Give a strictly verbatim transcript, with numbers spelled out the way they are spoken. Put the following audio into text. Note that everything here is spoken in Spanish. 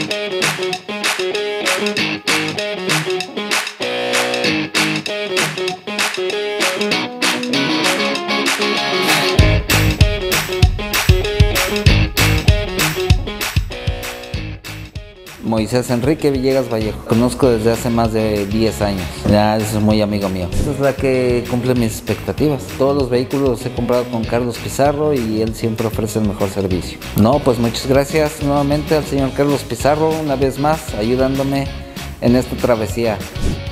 Moisés Enrique Villegas Vallejo. Conozco desde hace más de diez años. Ya es muy amigo mío. Esa es la que cumple mis expectativas. Todos los vehículos los he comprado con Carlos Pizarro y él siempre ofrece el mejor servicio. No, pues muchas gracias nuevamente al señor Carlos Pizarro, una vez más, ayudándome en esta travesía.